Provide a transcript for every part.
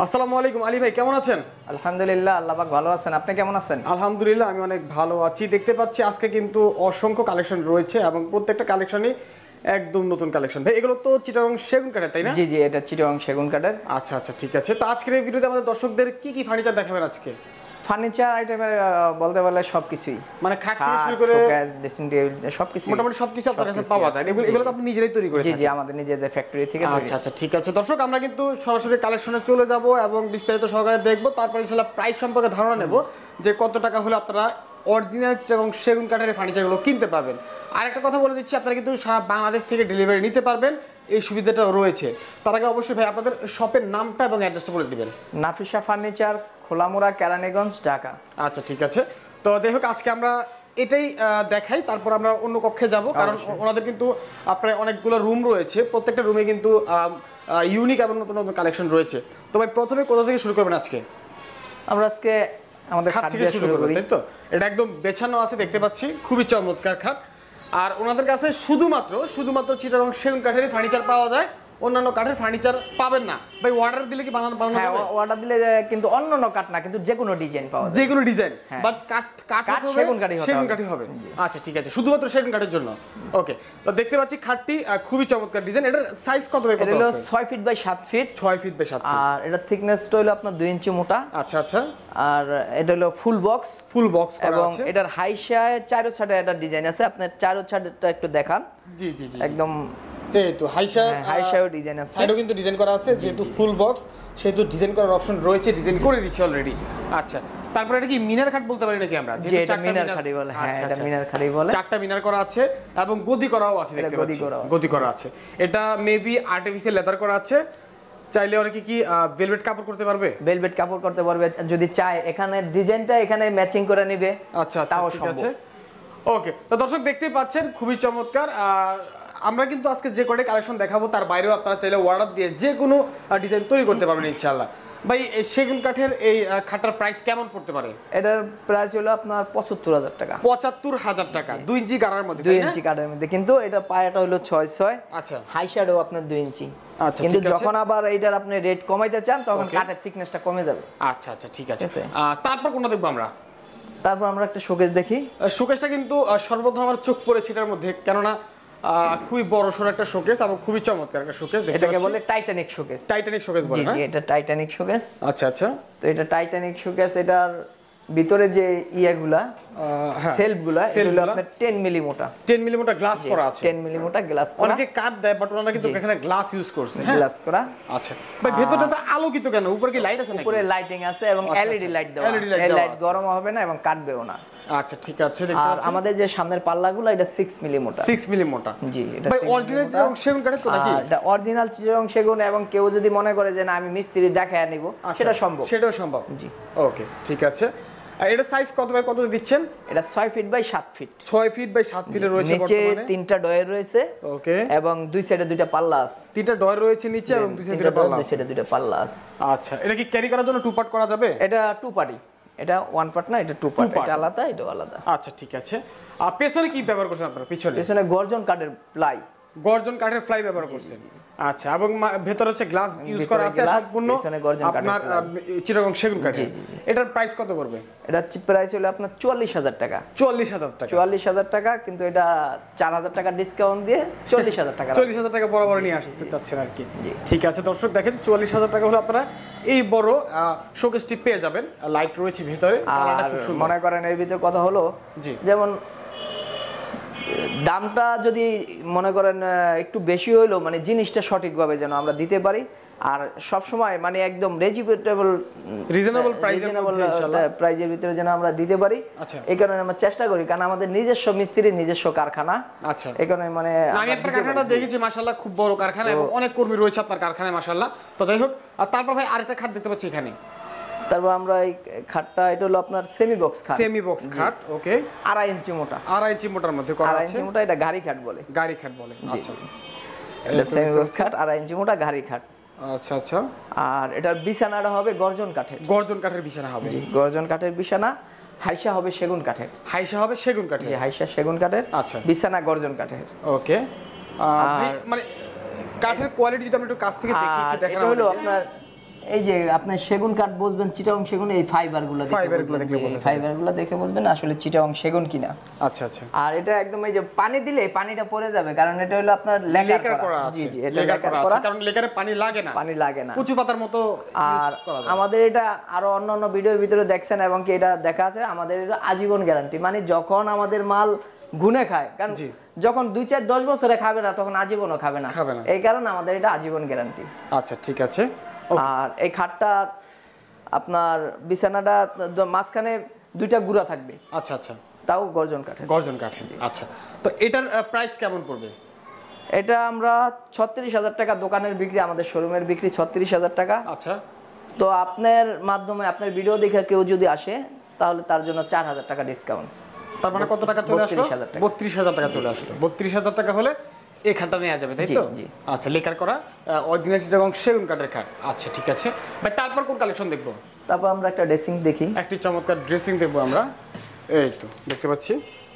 আসসালামু আলাইকুম আলী ভাই, কেমন আছেন? আলহামদুলিল্লাহ, আল্লাহ পাক ভালো আছেন। আপনি কেমন আছেন? আলহামদুলিল্লাহ, আমি অনেক ভালো আছি। দেখতে পাচ্ছি আজকে কিন্তু অসংখ্য কালেকশন রয়েছে এবং প্রত্যেকটা কালেকশনই একদম নতুন কালেকশন। ভাই, এগুলো তো চিটাগং সেগুন কাঠের, তাই না? জি জি, এটা চিটাগং সেগুন কাঠের। আচ্ছা আচ্ছা, ঠিক আছে। তো আজকের এই ভিডিওতে আমাদের দর্শকদের কি কি ফার্নিচার দেখাবেন আজকে? ফার্নিচার আইটেমের বলতে বললে সবকিছুই, মানে খাট থেকে শুরু করে ড্রেসিং টেবিল সবকিছু, মোটামুটি সবকিছু আপনার কাছে পাওয়া যায়। এগুলো তো আপনি নিজেরাই তৈরি করেছেন? জি জি, আমাদের নিজেদের ফ্যাক্টরি থেকে তৈরি। আচ্ছা আচ্ছা, ঠিক আছে। দর্শক, আমরা কিন্তু সরাসরি কালেকশনে চলে যাব এবং বিস্তারিত সহকারে দেখব। তারপর ইনশাআল্লাহ প্রাইস সম্পর্কে ধারণা নেব যে কত টাকা হলে আপনারা অরিজিনাল এবং সেগুন কাঠের ফার্নিচারগুলো কিনতে পারবেন। আর একটা কথা বলে দিচ্ছি, আপনারা কিন্তু সারা বাংলাদেশ থেকে ডেলিভারি নিতে পারবেন, এই সুবিধাটাও রয়েছে। তার আগে অবশ্যই ভাই আপনাদের শপের নামটা এবং অ্যাড্রেসটা বলে দিবেন। নাফিসা ফার্নিচার, খোলামুড়া, কেরানীগঞ্জ, ঢাকা। আচ্ছা, ঠিক আছে। তো যাই হোক, আজকে আমরা এটাই দেখাই, তারপর আমরা অন্য কক্ষে যাব, কারণ ওনাদের কিন্তু আপনার অনেকগুলো রুম রয়েছে, প্রত্যেকটা রুমে কিন্তু ইউনিক এবং নতুন নতুন কালেকশন রয়েছে। তো ভাই, প্রথমে কোথা থেকে শুরু করবেন আজকে? আমরা আজকে আমাদের খাট থেকে শুরু করি, তাই তো? এটা একদম বেছানো আছে, দেখতে পাচ্ছি, খুবই চমৎকার খাট। আর ওনাদের কাছে শুধুমাত্র চিটাগং সেগুন কাঠেরই ফার্নিচার পাওয়া যায়, অন্যান্য কাঠের ফার্নিচার পাবেন না। ভাই, অর্ডার দিলে কি বানানো যাবে? হ্যাঁ, অর্ডার দিলে কিন্তু অন্য কাঠ না, কিন্তু যে কোনো ডিজাইন পাওয়া যায়, যে কোনো ডিজাইন, বাট কাঠ সেগুন কাঠই হবে। আচ্ছা, ঠিক আছে, শুধুমাত্র সেগুন কাঠের জন্য। ওকে, তো দেখতে পাচ্ছি খাটটি খুবই চমৎকার ডিজাইন। এটার সাইজ কত বাই কত আছে? এটা হলো 6 feet by 7 feet. 6 feet by 7 feet. আর এটা থিকনেসটা হলো আপনার 2 ইঞ্চি মোটা। আচ্ছা আচ্ছা। আর এটা হলো ফুল বক্স করা আছে, এবং এটার হাইশায় চারো ছাড়ে একটা ডিজাইন আছে। আপনার চারো ছাড়েরটা একটু দেখান। জি জি জি, একদম এই তো হাইশাও ডিজাইন আছে, সাইডও কিন্তু ডিজাইন করা আছে। যেহেতু ফুল বক্স, সেহেতু ডিজাইন করার অপশন রয়েছে, ডিজাইন করে দিচ্ছি অলরেডি। আচ্ছা, তারপরে এটা কি মিনার খাট বলতে পারি নাকি আমরা? যে এটা মিনার খাড়ি বলে। হ্যাঁ, এটা মিনার খাড়ি বলে। চারটা মিনার করা আছে এবং গদি করাও আছে, দেখতে পাচ্ছি গদি করা আছে। এটা মেবি আর্টিফিশিয়াল লেদার করা আছে। চাইলে অনেকে কি ভেলভেট কাপড় করতে পারবে? ভেলভেট কাপড় করতে পারবে যদি চায়, এখানে ডিজাইনটা এখানে ম্যাচিং করে নেবে। আচ্ছা আচ্ছা, ঠিক আছে। ওকে, তো দর্শক দেখতেই পাচ্ছেন, খুবই চমৎকার। আমরা কিন্তু আজকে যে কয়টা কালেকশন দেখাবো, তার বাইরেও আপনারা চাইলে অর্ডার দিয়ে যে কোনো ডিজাইন তৈরি করতে পারবেন ইনশাআল্লাহ। ভাই, সেগুন কাঠের এই খাটটার প্রাইস কেমন পড়তে পারে? এটার প্রাইস হলো আপনার ৭৫,০০০ টাকা। ৭৫,০০০ টাকা 2 ইঞ্চি গাড়ার মধ্যে, 2 ইঞ্চি গাড়ার মধ্যে, কিন্তু এটা পায়াটা হলো ৬/৬। আচ্ছা, হাই শ্যাডো আপনার 2 ইঞ্চি। আচ্ছা, কিন্তু যখন আবার এইটার আপনি রেট কমাইতে চান, তখন কাঠের থিকনেসটা কমে যাবে। আচ্ছা আচ্ছা, ঠিক আছে। তারপর কোনটা দেখবো আমরা? তারপর আমরা একটা শোকেস দেখি। শোকেসটা কিন্তু সর্বপ্রথম আমার চোখ পড়েছে এটার মধ্যে, কেননা খুবই বড় সড় একটা শোকেস এবং খুবই চমৎকার একটা শোকেস। এটাকে বলে টাইটানিক শোকেস। টাইটানিক শোকেস বলে না? জি, এটা টাইটানিক শোকেস। আচ্ছা আচ্ছা, তো এটা টাইটানিক শোকেস। এটার ভিতরে যে ইয়াগুলা, সেলফগুলা, এগুলো আপনার 10 মিলি মোটা। 10 মিলি মোটা গ্লাস করা আছে। 10 মিলি মোটা গ্লাস করা। অনেকে কাট দেয়, বাট ওনারা কিন্তু এখানে গ্লাস ইউজ করছে। গ্লাস করা। আচ্ছা ভাই, ভেতরটা তো আলোকিত কেন? উপরে কি লাইট আছে নাকি? উপরে লাইটিং আছে এবং এলইডি লাইট দেওয়া। এই লাইট গরম হবে না এবং কাটবেও না। আচ্ছা, ঠিক আছে। আর আমাদের যে সামনের পাল্লাগুলো, এটা 6 মিলি মোটা। 6 মিলি মোটা। জি, এটা ভাই অরিজিনাল চিটাগং সেগুন কাঠের তো নাকি? এটা অরিজিনাল চিটাগং সেগুন, এবং কেউ যদি মনে করে যে না আমি মিস্ত্রি দেখায় নিব, সেটা সম্ভব। সেটাও সম্ভব। জি, ওকে, ঠিক আছে। এটা সাইজ কত বাই কত দিচ্ছেন? এটা 6 feet by 7 feet. 6 feet by 7 ফিটে রয়েছে নিচে বর্তমানে। 3টা ডয়ার রয়েছে। ওকে, এবং দুই সাইডে 2টা পাল্লা আছে। 3টা ডয়ার রয়েছে নিচে এবং দুই সাইডে 2টা পাল্লা আছে। দুই সাইডে 2টা পাল্লা আছে। আচ্ছা, এটা কি ক্যারি করার জন্য টু পার্ট করা যাবে? এটা টু পার্টি। এটা ওয়ান পার্ট না, এটা টু পার্ট। এটা আলাদা, এটা আলাদা। আচ্ছা, ঠিক আছে। আর পেছনে কি ব্যবহার করছেন আপনারা? পেছনে গর্জন কাঠের প্লাই। গর্জন কাঠের প্লাই ব্যবহার করছেন। আচ্ছা, এবং ভেতরে হচ্ছে গ্লাস ইউজ করা আছে সম্পূর্ণ আপনার চিটাগং সেগুন কাঠের। এটার প্রাইস কত পড়বে? এটা প্রাইস হলো আপনার ৪৪,০০০ টাকা। ৪০,০০০ টাকা। ৪৪,০০০ টাকা, কিন্তু এটা ৪,০০০ টাকা ডিসকাউন্ট দিয়ে ৪০,০০০ টাকা। ৪০,০০০ টাকা বরাবর নিয়ে আসতে চাচ্ছেন আর কি। ঠিক আছে দর্শক, দেখেন ৪০,০০০ টাকা হলে আপনারা এই বড় শোকেসটি পেয়ে যাবেন। লাইট রয়েছে ভিতরে। আর মনে করেন এর ভিতরে কথা হলো, যেমন দামটা যদি মনে করেন একটু বেশি হইলো, মানে জিনিসটা সঠিকভাবে যেন আমরা দিতে পারি, আর সব সময় মানে একদম রিজনেবল প্রাইজের ভিতরে যেন আমরা দিতে পারি। এই কারণে আমরা চেষ্টা করি, কারণ আমাদের নিজস্ব মিস্ত্রি, নিজস্ব কারখানা। আচ্ছা, এই কারণে মানে আমি আপনার কারখানাটা দেখেছি, মাশাআল্লাহ খুব বড় কারখানা এবং অনেক কর্মী রয়েছে আপনার কারখানায়, মাশাআল্লাহ। তো যাই হোক, আর তারপর ভাই আরেকটা খাট দেখতে পাচ্ছি এখানে। তারপর আমরা এই খাটটা, এটা হলো আপনার সেমি বক্স খাট। ওকে, 2.5 ইঞ্চি মোটা। 2.5 ইঞ্চি মোটার মধ্যে করা আছে। 2.5 ইঞ্চি মোটা, এটা গাড়ি খাট বলে। আচ্ছা, এটা সেমি বক্স খাট, 2.5 ইঞ্চি মোটা গাড়ি খাট। আচ্ছা আচ্ছা। আর এটার বিছানাটা হবে গর্জন কাঠের। গর্জন কাঠের বিছানা হবে। জি, গর্জন কাঠের বিছানা। হাইসা হবে সেগুন কাঠের। জি, হাইসা সেগুন কাঠের। আচ্ছা, বিছানা গর্জন কাঠের। ওকে, মানে কাঠের কোয়ালিটি যদি আমরা একটু কাছ থেকে দেখি, একটু দেখানো হলো আপনার এই যে আপনি সেগুন কাঠ বুঝবেন চিটাং সেগুন, এই ফাইবারগুলো দেখে বুঝবেন আসলে চিটাং সেগুন কিনা। আচ্ছা আচ্ছা। আর এটা একদম এই যে পানি দিলে পানিটা পড়ে যাবে, কারণ এটা হলো আপনার লেকার করা। জি জি, এটা লেকার করা, কারণ লেকারে পানি লাগে না, কুচু পাতার মতো। আর আমাদের এটা আরো অন্যান্য ভিডিওর ভিতরে দেখছেন এবং কি এটা দেখা আছে, আমাদের এটা আজীবন গ্যারান্টি। মানে যখন আমাদের মাল গুনে খায়, কারণ যখন 2 4 10 বছরে খাবে না তখন আজীবনও খাবে না, এই কারণে আমাদের এটা আজীবন গ্যারান্টি। আচ্ছা ঠিক আছে। আর এই খাটটা আপনার বিছানাটা মাঝখানে 2টা গুড়া থাকবে। আচ্ছা আচ্ছা, তাও গর্জন কাঠে। আচ্ছা, তো এটার প্রাইস কেমন পড়বে? এটা আমরা 36,000 টাকা দোকানের বিক্রি, আমাদের শোরুমের বিক্রি 36,000 টাকা। আচ্ছা, তো আপনার মাধ্যমে আপনার ভিডিও দেখে কেউ যদি আসে তাহলে তার জন্য 4,000 টাকা ডিসকাউন্ট। তার মানে কত টাকা চলে আসলো? 32,000 টাকা চলে আসলো। 32,000 টাকা হলে এই খাটটা নেওয়া যাবে, তাই তো? আচ্ছা, লেকার করা অরিজিনাল এবং সেগুন কাঠের খাট। আচ্ছা ঠিক আছে ভাই, তারপর কোন কালেকশন দেখবো? তারপর আমরা একটা ড্রেসিং দেখি, একটি চমৎকার ড্রেসিং দেখবো আমরা। এই তো দেখতে পাচ্ছি,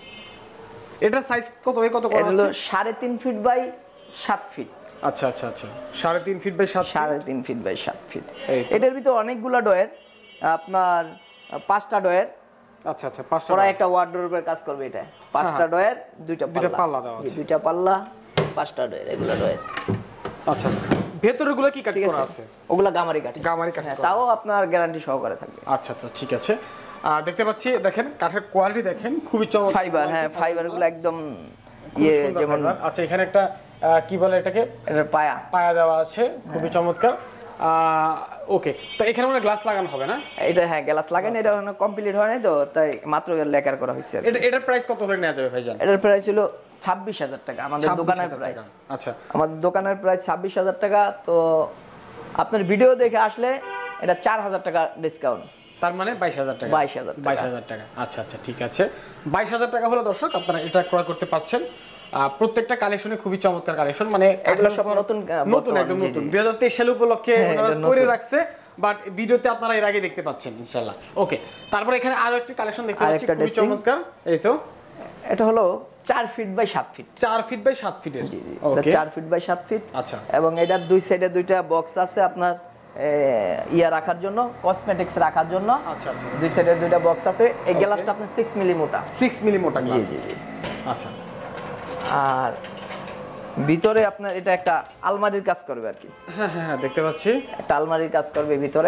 এটার সাইজ কত বাই কত করা আছে? 3.5 ফিট বাই 7 ফিট। আচ্ছা আচ্ছা আচ্ছা, 3.5 feet by 7 3.5 feet by 7 feet. এটার ভিতরে অনেকগুলা ডয়ের, আপনার 5টা ডয়ের। আচ্ছা আচ্ছা, 5টা পরে একটা ওয়ার্ডরোবের কাজ করবে এটা। 5টা ডয়ের, 2টা পাল্লা দেওয়া আছে। 2টা পাল্লা, 5টা ডয়ের, এগুলা ডয়ের। আচ্ছা, ভেতরগুলো কি কাট করা আছে? ওগুলা গামারি কাঠ। তাও আপনার গ্যারান্টি সহকারে থাকবে। আচ্ছা আচ্ছা ঠিক আছে। দেখতে পাচ্ছি, দেখেন কাঠের কোয়ালিটি দেখেন, খুবই চমৎকার ফাইবার। হ্যাঁ, ফাইবারগুলো একদম যেমন। আচ্ছা, এখানে একটা কি বলে এটাকে, পায়া দেওয়া আছে, খুবই চমৎকার। ওকে, তো এখানে মানে গ্লাস লাগানো হবে না? এটা হ্যাঁ, গ্লাস লাগানো, এটা এখনো কমপ্লিট হয় নাই তো, তাই মাত্র লেকার করা হয়েছে। এটার প্রাইস কত হলে নেওয়া যাবে ভাইজান? এটার প্রাইস ছিল 26,000 টাকা আমাদের দোকানের প্রাইস। আচ্ছা, আমাদের দোকানের প্রাইস 26,000 টাকা। তো আপনার ভিডিও দেখে আসলে এটা 4,000 টাকা ডিসকাউন্ট, তার মানে 22,000 টাকা। 22,000 টাকা। আচ্ছা আচ্ছা ঠিক আছে, 22,000 টাকা হলে দর্শক আপনারা এটা ক্রয় করতে পাচ্ছেন। প্রত্যেকটা কালেকশনে খুবই চমৎকার কালেকশন, মানে এগুলো সব নতুন একদম নতুন 2023 সাল উপলক্ষে করে রাখছে, বাট ভিডিওতে আপনারা এর আগে দেখতে পাচ্ছেন ইনশাআল্লাহ। ওকে, তারপর এখানে আরো একটা কালেকশন দেখতে পাচ্ছি, খুবই চমৎকার। এই তো, এটা হলো 4 feet by 7 feet. 4 feet by 7 ফিটের। Okay, 4 feet by 7 feet. আচ্ছা, এবং এটার দুই সাইডে 2টা বক্স আছে আপনার ইয়া রাখার জন্য, কসমেটিক্স রাখার জন্য। আচ্ছা আচ্ছা, দুই সাইডে 2টা বক্স আছে। এই গ্লাসটা আপনার 6 মিলি মোটা। 6 মিলি মোটা গ্লাস। জি জি। আচ্ছা, আর ভিতরে আপনার এটা একটা আলমারির কাজ করবে আর কি। হ্যাঁ হ্যাঁ, দেখতে পাচ্ছি একটা আলমারির কাজ করবে ভিতরে।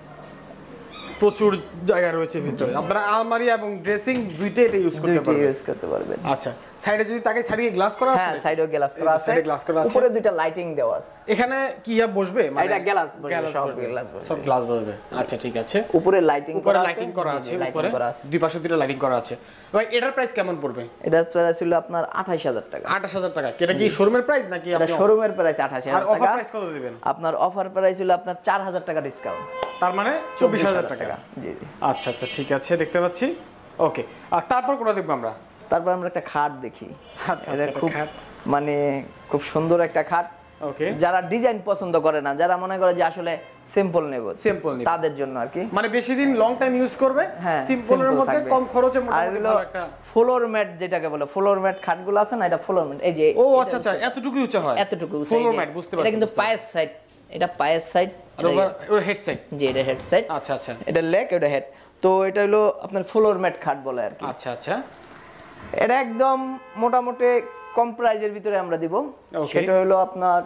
প্রচুর জায়গা রয়েছে ভিতরে, আপনারা আলমারি এবং ড্রেসিং দুইটাই এটা ইউজ করতে পারবেন। আচ্ছা, সাইডে যদি তাকে সাইডে গ্লাস করা আছে? হ্যাঁ, সাইডেও গ্লাস করা আছে, উপরে 2টা লাইটিং দেওয়া আছে। এখানে কি বসবে? মানে এটা গ্লাস বসবে, সব গ্লাস বসবে। আচ্ছা ঠিক আছে, উপরে লাইটিং করা আছে, উপরে দুই পাশে 2টা লাইটিং করা আছে। ভাই এটার প্রাইস কেমন পড়বে? এটার প্রাইস ছিল আপনার 28,000 টাকা। 28,000 টাকা। এটা কি শোরুমের প্রাইস নাকি? এটা শোরুমের প্রাইস 28,000 টাকা। অফার প্রাইস কত দিবেন? আপনার অফার প্রাইস ছিল আপনার 4,000 টাকা ডিসকাউন্ট, তার মানে 24,000 টাকা। জি জি। আচ্ছা আচ্ছা ঠিক আছে, দেখতে পাচ্ছি। ওকে, আর তারপর কোনটা দেখব আমরা? তারপর আমরা একটা খাট দেখি। আচ্ছা, এটা খুব মানে খুব সুন্দর একটা খাট। ওকে, যারা ডিজাইন পছন্দ করে না, যারা মনে করে যে আসলে সিম্পল নেব, তাদের জন্য আর কি। মানে বেশি দিন লং টাইম ইউজ করবে, সিম্পলের মধ্যে কম খরচে মোটামুটি ভালো একটা ফ্লোর ম্যাট যেটাকে বলে, ফ্লোর ম্যাট খাটগুলো আছে না, এটা ফ্লোর ম্যাট। এই যে ও আচ্ছা আচ্ছা, এতটুকু উঁচা হয়? এতটুকু উঁচা। ফ্লোর ম্যাট, বুঝতে পারছি। এটা কিন্তু পায়ের সাইড, এটা পায়ের সাইড আর ওর হেড সাইড। জি, এটা হেড সাইড। আচ্ছা আচ্ছা, এটা লেগ, এটা হেড। তো এটা হলো আপনার ফ্লোর ম্যাট খাট বলে আর কি। আচ্ছা আচ্ছা, এটা একদম মোটামুটি কম প্রাইজের ভিতরে আমরা দিব। সেটা হলো আপনার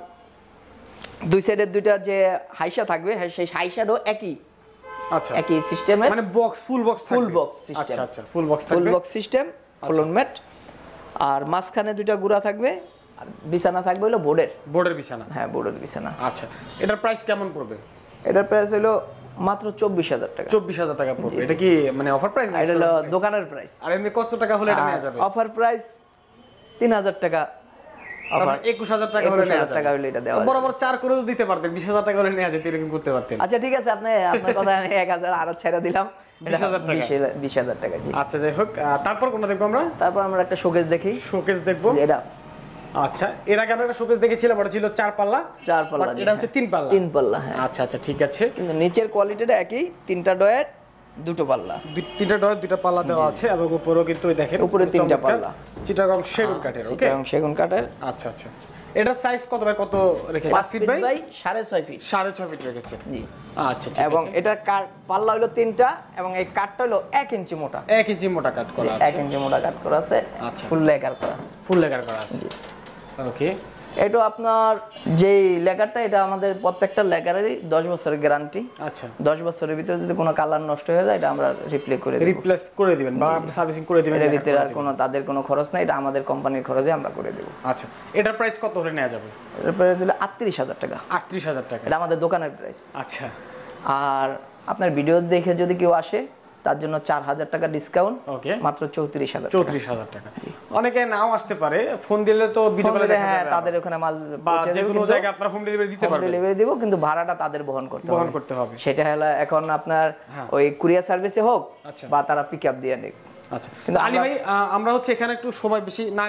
দুই সাইডের 2টা যে হাইসা থাকবে, সেই হাইসারও একই। আচ্ছা, একই সিস্টেমে, মানে বক্স, ফুল বক্স সিস্টেম। আচ্ছা আচ্ছা, full box system, floor mat. আর মাঝখানে 2টা গুড়া থাকবে, আর বিছানা থাকবে হলো বোর্ডের বিছানা। হ্যাঁ, বোর্ডের বিছানা। আচ্ছা, এটার প্রাইস কেমন পড়বে? এটার প্রাইস হলো মাত্র 24,000 টাকা। 24,000 টাকা পড়বে। এটা কি মানে অফার প্রাইস? এটা হলো দোকানের প্রাইস। আর এমনি কত টাকা হলে এটা নেওয়া যাবে? অফার প্রাইস 3,000 টাকা। অফার 21,000 টাকা হলে নেওয়া যাবে। এটা দেওয়া বরাবর 4 করে দিতে পারতেন, 20,000 টাকা হলে নেওয়া যেত, এরকম করতে পারতেন। আচ্ছা ঠিক আছে, আপনার কথা আমি 1,000 আরো ছেড়ে দিলাম, 20,000 টাকা। 20,000 টাকা। আচ্ছা, যাই হোক, তারপর কোনটা দেখবো আমরা? তারপর আমরা একটা শোকেস দেখি। শোকেস দেখবো এটা। আচ্ছা, এর আগে আমরা একটা শোকেস দেখেছিলাম, ওটা ছিল 4 পাল্লা। এটা হচ্ছে 3 পাল্লা। 3 পাল্লা। হ্যাঁ, আচ্ছা আচ্ছা ঠিক আছে, কিন্তু নিচের কোয়ালিটিটা একই, 3টা ডয়ার, দুটো পাল্লা, তিনটা ডয়ার দুইটা পাল্লা দেওয়া আছে এবং উপরেও কিন্তু দেখেন উপরে তিনটা পাল্লা চিটাগং সেগুন কাঠের। ওকে, চিটাগং সেগুন কাঠের। আচ্ছা আচ্ছা, এটা সাইজ কত বাই কত রেখেছে? 5 ফিট বাই 6.5 ফিট। 6.5 ফিট রেখেছে। জি, আচ্ছা ঠিক আছে। এবং এটা পাল্লা হলো তিনটা এবং এই কাঠটা হলো 1 ইঞ্চি মোটা। 1 ইঞ্চি মোটা কাট করা আছে। 1 ইঞ্চি মোটা কাট করা আছে। আচ্ছা, ফুল লেকার করা। ফুল লেকার করা আছে। ওকে, এটা আপনার যেই লেকারটা, এটা আমাদের প্রত্যেকটা লেকারেরই 10 বছরের গ্যারান্টি। আচ্ছা, 10 বছরের ভিতরে যদি কোনো কালার নষ্ট হয়ে যায় এটা আমরা রিপ্লেস করে দিবেন বা আপনি সার্ভিসিং করে দিবেন। এর ভিতরে আর কোনো তাদের কোনো খরচ নাই, এটা আমাদের কোম্পানির খরচে আমরা করে দেব। আচ্ছা, এটার প্রাইস কত হলে নেওয়া যাবে? এর প্রাইস হলো 38000 টাকা। 38000 টাকা, এটা আমাদের দোকানের প্রাইস। আচ্ছা, আর আপনার ভিডিও দেখে যদি কেউ আসে তার জন্য 4000 টাকা ডিসকাউন্ট। ওকে, মাত্র 34000 34000 টাকা। অনেকে নাও আসতে পারে, ফোন দিলে তো ভিডিও কলে দেখা যাবে। তাদের ওখানে মাল পৌঁছে যে কোনো জায়গায় আপনারা হোম ডেলিভারি দিতে পারবেন। ডেলিভারি দেব, কিন্তু ভাড়াটা তাদের বহন করতে হবে। সেটা হলো এখন আপনার ওই কুরিয়ার সার্ভিসে হোক বা তারা পিকআপ দিয়ে নেক। আচ্ছা, কিন্তু আলী ভাই আমরা হচ্ছে এখানে একটু সময় বেশি না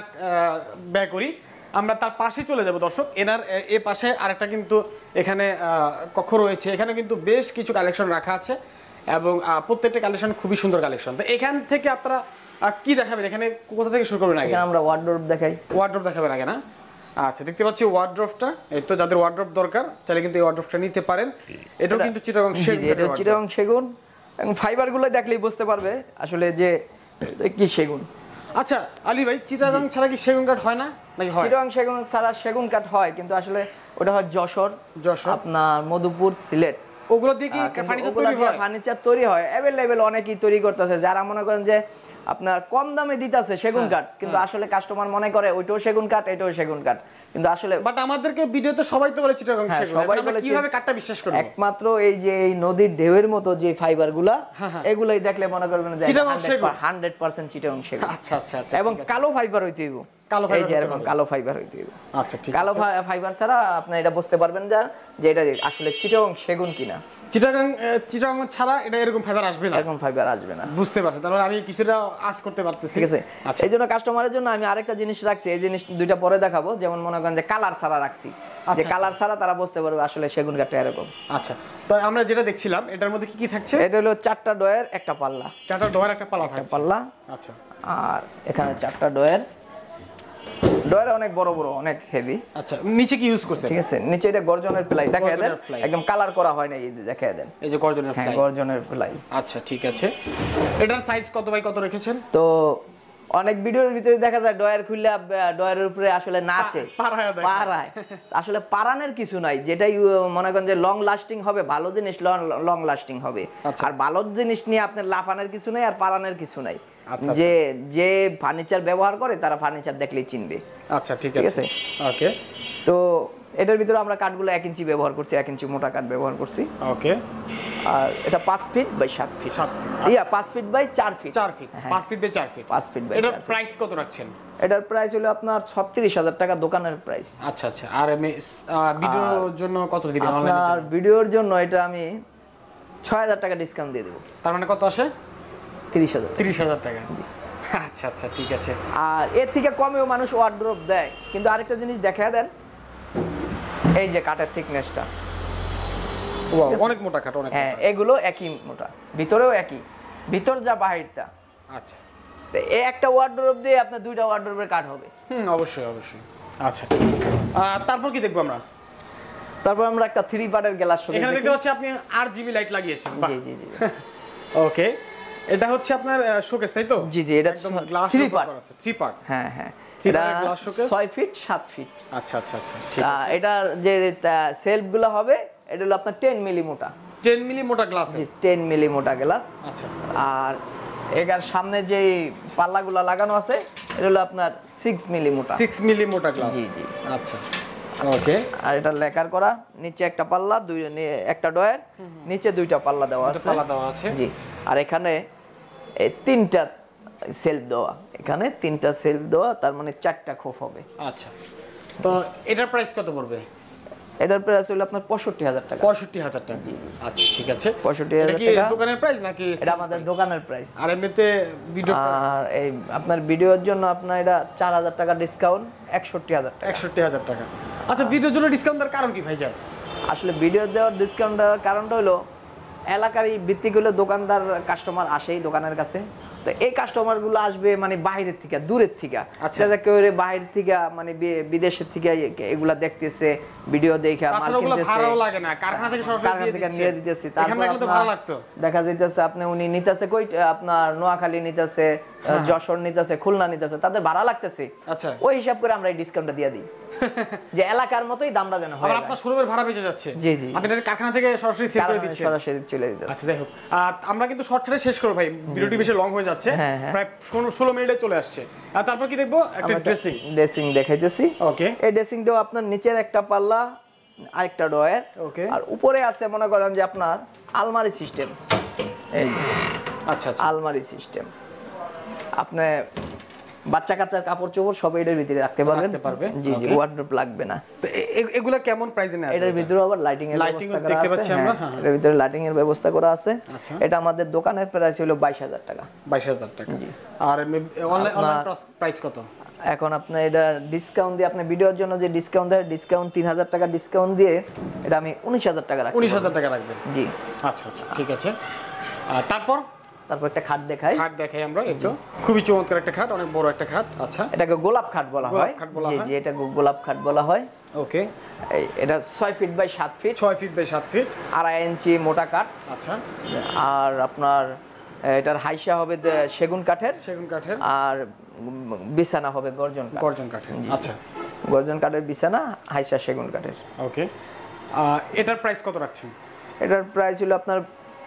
ব্যয় করি, আমরা তার পাশে চলে যাব দর্শক। এনার এই পাশে আরেকটা কিন্তু এখানে কক্ষ রয়েছে, এখানে কিন্তু বেশ কিছু কালেকশন রাখা আছে এবং প্রত্যেকটা কালেকশন খুবই সুন্দর কালেকশন। তো এখান থেকে আপনারা কি দেখাবেন? এখানে কোথা থেকে শুরু করবেন? আগে এখানে আমরা ওয়ার্ডরোব দেখাই। ওয়ার্ডরোব দেখাবেন আগে না? আচ্ছা, দেখতে পাচ্ছি ওয়ার্ডরোবটা। এই তো যাদের ওয়ার্ডরোব দরকার চাইলে কিন্তু এই ওয়ার্ডরোবটা নিতে পারেন। এটাও কিন্তু চিটাগং সেগুন। এটা চিটাগং সেগুন এবং ফাইবারগুলো দেখলেই বুঝতে পারবে আসলে যে কি সেগুন। আচ্ছা আলী ভাই, চিটাগং ছাড়া কি সেগুন কাঠ হয় না নাকি হয়? চিটাগং সেগুন ছাড়া সেগুন কাঠ হয়, কিন্তু আসলে ওটা হয় যশোর, আপনার মধুপুর, সিলেট, ওগুলো দিয়ে কি ফার্নিচার তৈরি হয়? ফার্নিচার তৈরি হয়। अवेलेबल অনেকেই তৈরি করতেছে, যারা মনে করেন যে আপনার কম দামে দিতেছে সেগুন কাঠ, কিন্তু আসলে কাস্টমার মনে করে ওইটাও সেগুন কাঠ এটাও সেগুন কাঠ, কিন্তু আসলে বাট আমাদেরকে ভিডিওতে সবাই তো বলে চিটাগং সেগুন, সবাই বলে কিভাবে কাঠটা বিশ্বাস করব? একমাত্র এই যে এই নদীর ঢেউয়ের মতো যে ফাইবারগুলা, এগুলাই দেখলে মনে করবেন যে 100% চিটাগং সেগুন। আচ্ছা আচ্ছা আচ্ছা, এবং কালো ফাইবার হইতে হইব, এই যে এরকম কালো ফাইবার হইতে হইব। আচ্ছা ঠিক আছে, কালো ফাইবার ছাড়া আপনি এটা বুঝতে পারবেন যে এটা আসলে চিটাগং সেগুন কিনা। চিটাগং ছাড়া এটা এরকম ফাইবার আসবে না, এরকম ফাইবার আসবে না। বুঝতে পারছেন? তাহলে আমি কিছুটা আস করতে পারতেছি। ঠিক আছে, এই জন্য কাস্টমারের জন্য আমি আরেকটা জিনিস রাখছি, এই জিনিস দুইটা পরে দেখাবো। যেমন মনে করেন যে কালার ছাড়া রাখছি, যে কালার ছাড়া তারা বুঝতে পারবে আসলে সেগুন কাঠটা এরকম। আচ্ছা, তো আমরা যেটা দেখছিলাম এটার মধ্যে কি কি থাকছে? এটা হলো 4টা ডয়ার একটা পাল্লা। 4টা ডয়ার একটা পাল্লা থাকছে। পাল্লা, আচ্ছা। আর এখানে 4টা ডয়ার অনেক বড় বড়, অনেক হেভি। আচ্ছা, নিচে কি ইউজ করছেন? ঠিক আছে, নিচে এটা গর্জনের প্লাই দেখায় দেন, একদম কালার করা হয় না, এই যে দেখায় দেন, এই যে গর্জনের প্লাই। গর্জনের প্লাই। আচ্ছা ঠিক আছে, এটার সাইজ কত বাই কত রেখেছেন? তো অনেক ভিডিওর ভিতরে দেখা যায় ডয়ার খুললে ডয়ারের উপরে আসলে নাচে, পাড়ায়। আসলে পারানের কিছু নাই, যেটাই মনে করেন যে লং লাস্টিং হবে, ভালো জিনিস লং লাস্টিং হবে। আর ভালো জিনিস নিয়ে আপনার লাফানোর কিছু নাই আর পারানের কিছু নাই। যে যে ফার্নিচার ব্যবহার করে তারা ফার্নিচার দেখলেই চিনবে। আচ্ছা ঠিক আছে, ওকে। তো এটার ভিতরে আমরা কাঠগুলো 1 ইঞ্চি ব্যবহার করছি, 1 ইঞ্চি মোটা কাঠ ব্যবহার করছি। ওকে, আর এটা 5 feet by 7 feet. 5 feet by 4 feet. 4 feet, 5 feet by 4 feet. 5 feet by 4 feet. এটার প্রাইস কত রাখছেন? এটার প্রাইস হলো আপনার 36000 টাকা দোকানের প্রাইস। আচ্ছা আচ্ছা, আর ভিডিওর জন্য কত দিবেন? আপনার ভিডিওর জন্য এটা আমি 6000 টাকা ডিসকাউন্ট দিয়ে দেব। তার মানে কত আসে? 30000 টাকা। আচ্ছা আচ্ছা ঠিক আছে। আর এর থেকে কমেও মানুষ ওয়ার্ডরোব দেয়, কিন্তু আরেকটা জিনিস দেখায় দেন, এই যে কাঠের থিকনেসটা, ওয়াও, অনেক মোটা কাঠ, অনেক। হ্যাঁ, এগুলো একই মোটা, ভিতরেও একই, ভিতর যা বাহিরটা। আচ্ছা, এই একটা ওয়ার্ডরোব দিয়ে আপনার 2টা ওয়ার্ডরোবের কাঠ হবে। অবশ্যই অবশ্যই। আচ্ছা, তারপর কি দেখবো আমরা? তারপর আমরা একটা 3 পার্টের গ্লাস শোকেস এখানে দেখতে পাচ্ছি আপনি RGB লাইট লাগিয়েছেন। জি জি জি। ওকে, এটা হচ্ছে আপনার শোকেস, তাই তো? জি জি, এটা একদম গ্লাস 3 পার্ট আছে। 3 পার্ট, হ্যাঁ হ্যাঁ। এটা গ্লাস শোকেস 6 ফিট 7 ফিট। আচ্ছা আচ্ছা আচ্ছা, ঠিক আছে। এটার যে সেলফগুলো হবে এটা হলো আপনার 10 মিলি মোটা। 10 মিলি মোটা গ্লাস। জি, 10 মিলি মোটা গ্লাস। আচ্ছা, আর এটার সামনে যে পাল্লাগুলো লাগানো আছে এটা হলো আপনার 6 মিলি মোটা। 6 মিলি মোটা গ্লাস। জি জি, আচ্ছা ওকে। আর এটা লেকার করা, নিচে একটা পাল্লা, একটা ডয়ার, নিচে 2টা পাল্লা দেওয়া আছে। জি, আর এখানে 3টা সেলফ দেওয়া, এখানে 3টা সেলফ দেওয়া, তার মানে 4টা খোপ হবে। আচ্ছা, তো এটার প্রাইস কত পড়বে? এটার প্রাইস হলো আপনার 65000 টাকা। 65000 টাকা। আচ্ছা ঠিক আছে, 65000 টাকা। এটা কি দোকানের প্রাইস নাকি? এটা আমাদের দোকানের প্রাইস। আর এমনিতে ভিডিও, আর এই আপনার ভিডিওর জন্য আপনার এটা 4000 টাকা ডিসকাউন্ট, 61000 টাকা। 61000 টাকা। আচ্ছা, ভিডিওর জন্য ডিসকাউন্ট দেওয়ার কারণ কি ভাইজান? আসলে ভিডিও দেওয়ার ডিসকাউন্ট দেওয়ার কারণটা হলো এলাকারই ভিত্তিগুলো দোকানদার কাস্টমার আসেই দোকানের কাছে, তো এই কাস্টমার গুলো আসবে মানে বাইরের থেকে, দূরের থেকে, আচ্ছা কেউ বাইরের থেকে মানে বিদেশের থেকে এগুলা দেখতেছে, ভিডিও দেখে মাল কিনতেছে, ভালো লাগে না কারখানা থেকে সরাসরি নিয়ে দিতেছি। তারপর দেখা যাইতেছে আপনি উনি নিতেছে কই আপনার নোয়াখালী নিতেছে, যশোর নিতেছে, খুলনা নিতেছে, তাদের ভাড়া লাগতেছে, আচ্ছা ওই হিসাব করে আমরা এই ডিসকাউন্টটা দিয়ে দিই যে এলাকার মতোই দামটা যেন হয়। আপনার শোরুমের ভাড়া বেঁচে যাচ্ছে। জি জি, আপনি কারখানা থেকে সরাসরি সেল করে দিচ্ছেন, সরাসরি চলে দিতেছে। আচ্ছা যাই হোক, আমরা কিন্তু শর্টকাটে শেষ করব ভাই, ভিডিওটি বেশি লং হয়ে যাচ্ছে, প্রায় 16 মিনিটে চলে আসছে। আর তারপর কি দেখবো? একটা ড্রেসিং দেখাইতেছি। ওকে, এই ড্রেসিংটাও আপনার নিচের একটা পাল্লা, আরেকটা ডয়ার, ওকে, আর উপরে আছে মনে করেন যে আপনার আলমারি সিস্টেম। এই আচ্ছা আচ্ছা, আলমারি সিস্টেম, আপনি বাচ্চা কাচ্চার কাপড় চোপড় সব এর ভিতরে রাখতে পারবেন। জি জি, ওয়ার্ডরোব লাগবে না। তো এগুলা কেমন প্রাইসে নেয়? এটার ভিতরে আবার লাইটিং এর ব্যবস্থা করা আছে। আমরা এর ভিতরে লাইটিং এর ব্যবস্থা করা আছে। এটা আমাদের দোকানের প্রাইস হলো 22000 টাকা। 22000 টাকা। জি। আর অনলাইন প্রাইস কত? এখন আপনি এটা ডিসকাউন্ট দিয়ে, আপনি ভিডিওর জন্য যে ডিসকাউন্ট দেয়, ডিসকাউন্ট 3000 টাকা ডিসকাউন্ট দিয়ে এটা আমি 19000 টাকা রাখবো। 19000 টাকা রাখবেন? জি। আচ্ছা আচ্ছা, ঠিক আছে। তারপর একটা খাট দেখাই আমরা। একটু খুবই চমৎকার একটা খাট, অনেক বড় একটা খাট। আচ্ছা, এটাকে গোলাপ খাট বলা হয়। জি জি, এটা গোলাপ খাট বলা হয়। ওকে, এটা 6 feet by 7 feet, 6 feet by 7 feet, 2.5 inch মোটা কাঠ। আচ্ছা, আর আপনার এটার হাইসা হবে সেগুন কাঠের, আর বিছানা হবে গর্জন কাঠের। আচ্ছা, গর্জন কাঠের বিছানা, হাইসা সেগুন কাঠের। ওকে, এটার প্রাইস কত রাখছেন? এটার প্রাইস হলো আপনার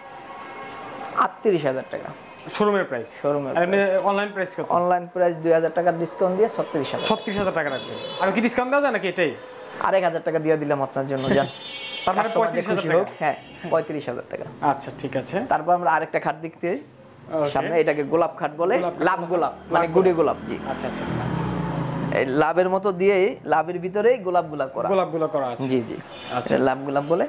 38000 টাকা শোরুমের প্রাইস। অনলাইন প্রাইস কত? অনলাইন প্রাইস 2000 টাকা ডিসকাউন্ট দিয়ে 36000 টাকা রাখবেন। আর কি ডিসকাউন্ট দেওয়া যায় নাকি এটাই? আর 1000 টাকা দিয়ে দিলাম আপনার জন্য, জান। তার মানে 35000 টাকা। হ্যাঁ, 35000 টাকা। আচ্ছা, ঠিক আছে। তারপর আমরা আরেকটা খাট দেখতে সামনে, এটাকে গোলাপ খাট বলে, লাভ গোলাপ মানে গুড়ি গোলাপ। জি, আচ্ছা আচ্ছা, এই লাভের মতো দিয়ে লাভের ভিতরেই গোলাপগুলা করা আছে। জি জি, আচ্ছা, লাভ গোলাপ বলে।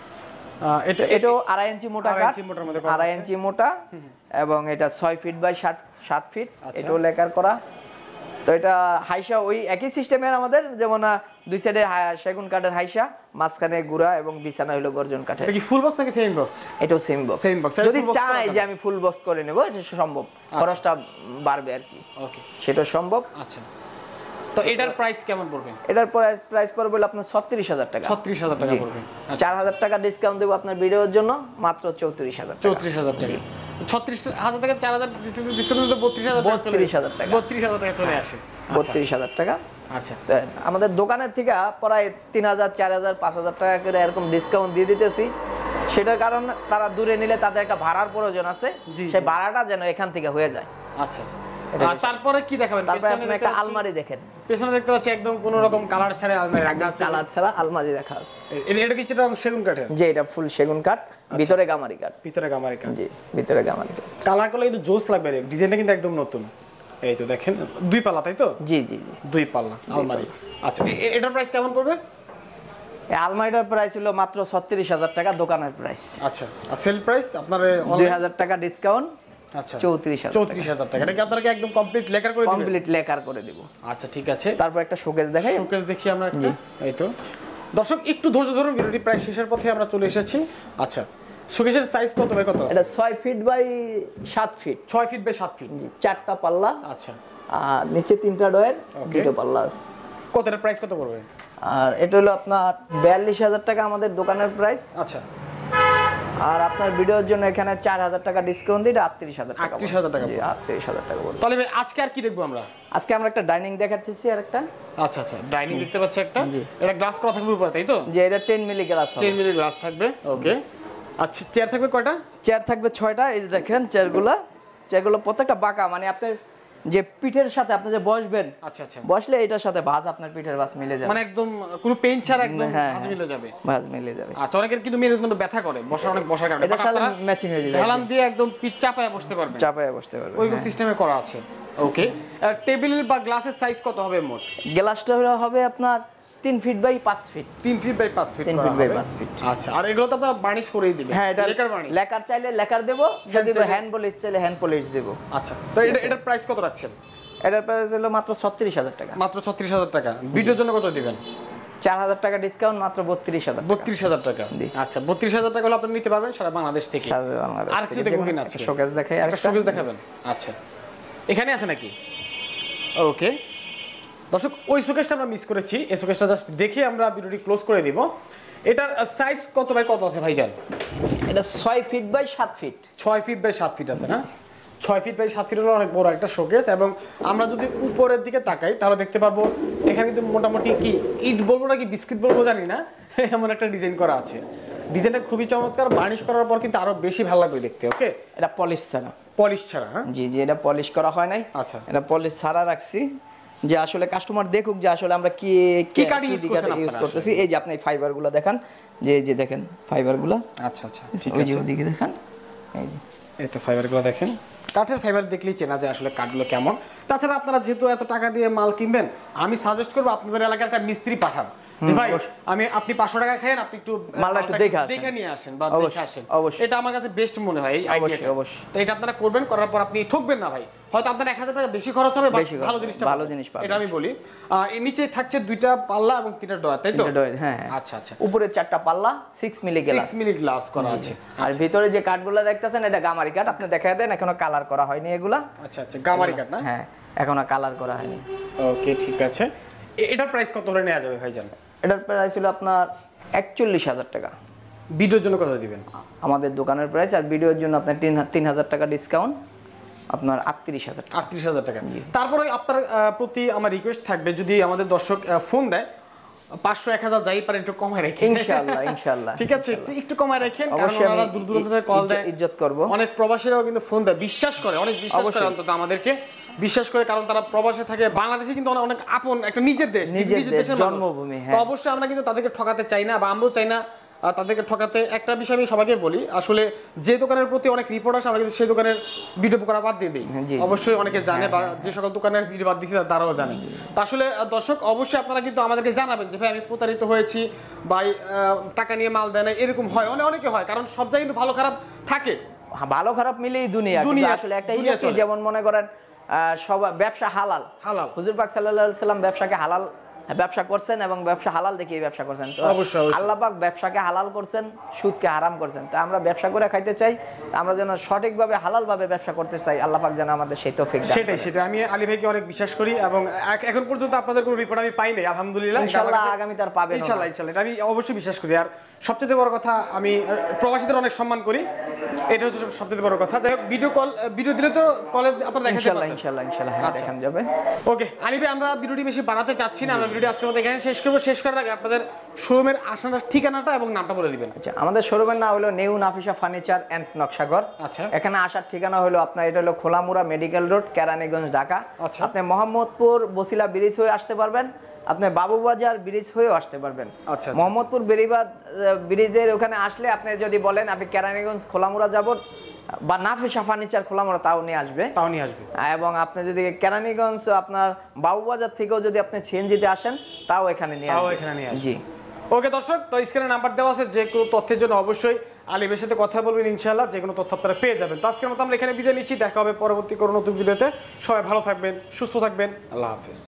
এটাও 2.5 ইঞ্চি মোটা কাঠ, 2.5 ইঞ্চি মোটা, এবং এটা 6 ফিট বাই 7 ফিট, এটাও লেকার করা। তো এটা হাইসা ওই একই সিস্টেমের আমাদের, যেমন দুই সাইডে সেগুন কাঠের হাইসা, মাঝখানে গুড়া, এবং বিছানা হলো গর্জন কাঠের। এটা কি ফুল বক্স নাকি সেম বক্স? এটাও সেম বক্স। যদি চাই যে আমি ফুল বক্স করে নেব, এটা সম্ভব, খরচটা বাড়বে আর কি। ওকে, সেটা সম্ভব। আচ্ছা, তো এটার প্রাইস কেমন পড়বে? এটার প্রাইস পড়বে আপনার 36000 টাকা। 36000 টাকা পড়বে। 4000 টাকা ডিসকাউন্ট দেব আপনার ভিডিওর জন্য, মাত্র 34000 টাকা। 34000 টাকা। 36000 টাকা 4000 ডিসকাউন্ট দিলে 32000 টাকা। 32000 টাকা চলে আসে। 32000 টাকা। আচ্ছা, আমাদের দোকানের থেকে প্রায় 3000, 4000, 5000 টাকা করে এরকম ডিসকাউন্ট দিয়ে দিতেছি। সেটার কারণ তারা দূরে নিলে তাদের একটা ভাড়ার প্রয়োজন আছে, সেই ভাড়াটা যেন এখান থেকে হয়ে যায়। আচ্ছা, তারপরে কি দেখাবেন? তারপরে আপনি একটা আলমারি দেখেন, পেছনে দেখতে পাচ্ছি একদম কোন রকম কালার ছাড়া আলমারি রাখা আছে। কালার ছাড়া আলমারি রাখা আছে। এটা কি চিটাং সেগুন কাঠের? জি, এটা ফুল সেগুন কাঠ, ভিতরে গামারি কাঠ। জি, ভিতরে গামারি কাঠ। কালার গুলো কিন্তু জোস লাগবে, ডিজাইনটা কিন্তু একদম নতুন। এই তো দেখেন, 2 পাল্লা, তাই তো? জি জি জি, 2 পাল্লা আলমারি। আচ্ছা, এটার প্রাইস কেমন পড়বে? এই আলমারিটার প্রাইস হলো মাত্র 36000 টাকা দোকানের প্রাইস। আচ্ছা, আর সেল প্রাইস আপনার 2000 টাকা ডিসকাউন্ট। আচ্ছা, 34000 টাকা। এটা কি আপনাকে একদম কমপ্লিট লেকার করে দিবেন? কমপ্লিট লেকার করে দেব। আচ্ছা, ঠিক আছে। তারপর একটা শোকেস দেখাই। শোকেস দেখি আমরা একটা। এই তো দর্শক, একটু ধৈর্য ধরুন, ভিডিওটি প্রায় শেষের পথে আমরা চলে এসেছি। আচ্ছা, শোকেসের সাইজ কত বাই কত আছে? এটা 6 feet by 7 feet. 6 feet by 7 feet. জি, 4টা পাল্লা। আচ্ছা, আর নিচে 3টা ডয়ার, 2টা পাল্লা আছে। কতটা প্রাইস কত পড়বে? আর এটা হলো আপনার 42000 টাকা আমাদের দোকানের প্রাইস। আচ্ছা, আর আপনার ভিডিওর জন্য এখানে 4000 টাকা ডিসকাউন্ট দিয়ে 38000 টাকা। 38000 টাকা। জি, 38000 টাকা বলবো। তাহলে আজকে আর কি দেখবো আমরা? আজকে আমরা একটা ডাইনিং দেখাচ্ছি আর একটা। আচ্ছা আচ্ছা, ডাইনিং দেখতে পাচ্ছি একটা। এটা গ্লাস করা থাকবে উপরে, তাই তো? জি, এটা 10 মিলি গ্লাস হবে। 10 মিলি গ্লাস থাকবে। ওকে, আচ্ছা, চেয়ার থাকবে কয়টা? চেয়ার থাকবে 6টা। এই যে দেখেন চেয়ারগুলো প্রত্যেকটা বাঁকা, মানে আপনার যে পিঠের সাথে আপনি যে বসবেন, আচ্ছা আচ্ছা, বসলে এটার সাথে ভাঁজ, আপনার পিঠের ভাঁজ মিলে যাবে, মানে একদম কোনো পেইন ছাড়া একদম ভাঁজ মিলে যাবে। ভাঁজ মিলে যাবে। আচ্ছা, অনেকের কিন্তু মেরুদণ্ড ব্যথা করে, বসার কারণে, এটার সাথে ম্যাচিং হয়ে যাবে। ঢালান দিয়ে একদম পিঠ চাপায় বসতে পারবেন। ওইরকম সিস্টেমে করা আছে। ওকে, টেবিল বা গ্লাসের সাইজ কত হবে মোট? গ্লাসটা হবে আপনার 3 feet by 5 feet. 3 feet by 5 feet. 3 feet by 5 feet. আচ্ছা, আর এগুলো তো আপনারা বার্নিশ করেই দিবেন? হ্যাঁ, এটা লেকার বার্নিশ। লেকার চাইলে লেকার দেব, যদি হ্যান্ড পলিশ চাইলে হ্যান্ড পলিশ দেব। আচ্ছা, তো এটার প্রাইস কত রাখছেন? এটার প্রাইস হলো মাত্র 36000 টাকা। মাত্র 36000 টাকা। ভিডিওর জন্য কত দিবেন? 4000 টাকা ডিসকাউন্ট, মাত্র 32000। 32000 টাকা। আচ্ছা, 32000 টাকা হলে আপনি নিতে পারবেন সারা বাংলাদেশ থেকে। আর কিছু দেখবেন আছে? শোকেস দেখাই, একটা শোকেস দেখাবেন। আচ্ছা, এখানে আছে নাকি? ওকে দর্শক, ওই শোকেসটা আমরা মিস করেছি, এই শোকেসটা জাস্ট দেখে আমরা ভিডিওটি ক্লোজ করে দিব। এটার সাইজ কত বাই কত আছে ভাইজান? এটা 6 feet by 7 feet. 6 feet by 7 feet আছে না? 6 ফিট বাই 7 ফিট হলো অনেক বড় একটা শোকেস। এবং আমরা যদি উপরের দিকে তাকাই তাহলে দেখতে পারবো এখানে কিন্তু মোটামুটি কি ইট বলবো নাকি বিস্কিট বলবো জানি না, এমন একটা ডিজাইন করা আছে। ডিজাইনটা খুবই চমৎকার, বার্নিশ করার পর কিন্তু আরো বেশি ভালো লাগবে দেখতে। ওকে, এটা পলিশ ছাড়া। পলিশ ছাড়া? হ্যাঁ জি জি, এটা পলিশ করা হয় নাই। আচ্ছা, এটা পলিশ ছাড়া রাখছি যে আসলে কাস্টমার দেখুক যে আসলে আমরা কি ইউজ করতেছি। এই যে আপনি ফাইবারগুলো দেখান, যে এই যে দেখেন ফাইবারগুলো। আচ্ছা আচ্ছা, ঠিক ওই আছে, যে ওদিকে দেখেন, এই যে এই তো ফাইবারগুলো দেখেন। কাঠের ফাইবার দেখলেই চেনা যায় আসলে কাঠগুলো কেমন। তাছাড়া আপনারা যেহেতু এত টাকা দিয়ে মাল কিনবেন, আমি সাজেস্ট করবো আপনাদের এলাকার একটা মিস্ত্রি পাঠান, যে ভাই আপনি 500 টাকা খান, আপনি একটু মালটা একটু দেখে নিয়ে আসেন বা দেখে আসেন। এটা আমার কাছে বেস্ট মনে হয় এই আইডিয়াটা। তো এটা আপনারা করবেন, করার পর আপনি ঠকবেন না ভাই। হয়তো আপনার 1000 টাকা বেশি খরচ হবে, ভালো জিনিস পাবেন, এটা আমি বলি। এর নিচে থাকছে 2টা পাল্লা এবং 3টা ডয়ার, তাই তো? হ্যাঁ। আচ্ছা আচ্ছা, উপরে 4টা পাল্লা, 6 মিলি গ্লাস, 6 মিলি গ্লাস করা আছে। আর ভিতরে যে কাঠগুলো দেখতেছেন এটা গামারি কাঠ, আপনি দেখা দেন এখনো কালার করা হয়নি এগুলা। আচ্ছা আচ্ছা, গামারি কাঠ না? হ্যাঁ, এখনো কালার করা হয়নি। ওকে, ঠিক আছে। এটার প্রাইস কত হলে নেওয়া যাবে ভাইজান? এটার প্রাইস হলো আপনার 41000 টাকা। ভিডিওর জন্য কত দিবেন? আমাদের দোকানের প্রাইস, আর ভিডিওর জন্য আপনার 3000 টাকা ডিসকাউন্ট, আপনার 38000 টাকা। 38000 টাকা। তারপরে আপনার প্রতি আমার রিকোয়েস্ট থাকবে, যদি আমাদের দর্শক ফোন দেয় 500 1000 যাই পারে একটু কমায় রাখেন ইনশাআল্লাহ ইনশাআল্লাহ। ঠিক আছে, একটু কমায় রাখেন, কারণ ওনারা দূর দূরান্ত থেকে কল দেয়, ইজ্জত করব। অনেক প্রবাসীরাও কিন্তু ফোন দেয়, বিশ্বাস করে, অনেক বিশ্বাস করে, অন্তত আমাদেরকে বিশ্বাস করে, কারণ তারা প্রবাসে থাকে। বাংলাদেশে কিন্তু অনেক আপন একটা নিজের দেশ, নিজের দেশের জন্মভূমি। তো অবশ্যই আমরা কিন্তু তাদেরকে ঠকাতে চাই না, বা আমরাও চাই না তাদেরকে ঠকাতে। একটা বিষয় আমি সবাইকে বলি, আসলে যে দোকানের প্রতি অনেক রিপোর্ট আসে, আমরা কিন্তু সেই দোকানের ভিডিও করা বাদ দিয়ে দিই। অবশ্যই অনেকে জানে, বা যে সকল দোকানের ভিডিও বাদ দিয়েছি তারাও জানে। তো আসলে দর্শক, অবশ্যই আপনারা কিন্তু আমাদেরকে জানাবেন যে ভাই আমি প্রতারিত হয়েছি, বা টাকা নিয়ে মাল দেয় না, এরকম হয়, অনেকে হয়, কারণ সব জায়গায় কিন্তু ভালো খারাপ থাকে, ভালো খারাপ মিলেই দুনিয়া। আসলে একটা যেমন মনে করেন সব ব্যবসা হালাল, হুজুর পাক সাল্লাল্লাহু আলাইহি সাল্লাম ব্যবসাকে হালাল ব্যবসা করছেন, এবং ব্যবসা হালাল দেখিয়ে ব্যবসা করছেন। তো আল্লাহ পাক ব্যবসাকে হালাল করছেন, সুদকে হারাম করছেন। তো আমরা ব্যবসা করে খাইতে চাই, আমরা যেন সঠিকভাবে হালালভাবে ব্যবসা করতে চাই, আল্লাহ পাক যেন আমাদের সেই তৌফিক দেন। সেটাই আমি আলী ভাইকে অনেক বিশ্বাস করি, এবং এখন পর্যন্ত আপনাদের কোনো রিপোর্ট আমি পাই নাই, আলহামদুলিল্লাহ। ইনশাআল্লাহ আগামী তার পাবেন, ইনশাআল্লাহ এটা আমি অবশ্যই বিশ্বাস করি। আর সবচেয়ে বড় কথা, আমি প্রবাসীদের অনেক সম্মান করি, এটা হচ্ছে সবচেয়ে বড় কথা। যাই হোক, ভিডিও দিলে তো কলে আপনারা দেখেন ইনশাআল্লাহ দেখান যাবে। ওকে আলী ভাই, আমরা ভিডিওটি বেশি বানাতে চাচ্ছি না, আমরা ভিডিও আজকের মতো এখানে শেষ করব। শেষ করার আগে আপনাদের শোরুমের আসার ঠিকানাটা এবং নামটা বলে দিবেন। আচ্ছা, আমাদের শোরুমের নাম হলো new Nafisa furniture and Nakshaghar. আচ্ছা, এখানে আসার ঠিকানা হলো আপনার, এটা হলো খোলামুড়া মেডিকেল রোড, কেরানীগঞ্জ, ঢাকা। আপনি মোহাম্মদপুর বসিলা ব্রিজ হয়ে আসতে পারবেন, আপনি বাবুবাজার ব্রিজ হয়েও আসতে পারবেন। মোহাম্মদপুর ব্রিজের ওখানে আসলে আপনি যদি বলেন আপনি কেরানীগঞ্জ খোলামুড়া যাব, বা নাফিসা ফার্নিচার খোলামুড়া, তাও নিয়ে আসবে। এবং আপনি যদি কেরানীগঞ্জ আপনার বাবুবাজার থেকেও যদি আপনি সিএনজিতে আসেন, তাও এখানে নিয়ে আসবে। জি, ওকে দর্শক, তো স্ক্রিনে নাম্বার দেওয়া আছে, যে কোনো তথ্যের জন্য অবশ্যই আলিমের সাথে কথা বলবেন, ইনশাআল্লাহ যে কোনো তথ্য আপনারা পেয়ে যাবেন। তো আজকের মতো আমরা এখানে বিদায় নিচ্ছি, দেখা হবে পরবর্তী কোনো নতুন ভিডিওতে। সবাই ভালো থাকবেন, সুস্থ থাকবেন, আল্লাহ হাফেজ।